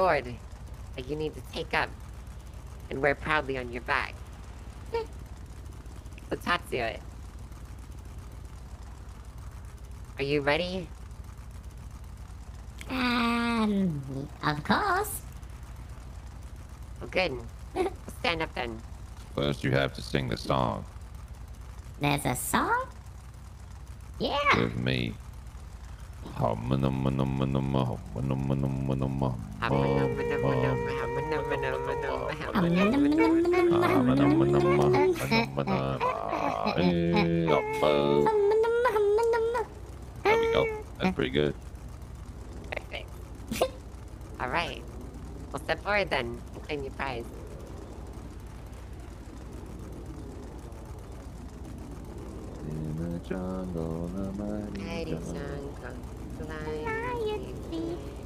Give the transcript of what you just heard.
sword that you need to take up and wear proudly on your back. So Tatsuya, are you ready? Of course. Oh, good. Stand up then. First, you have to sing the song There's a song? Yeah. with me. There we go. That's pretty good. Perfect. All right. Well, step forward then and claim your prize. In the jungle, the mighty Mighty jungle. sun comes flying.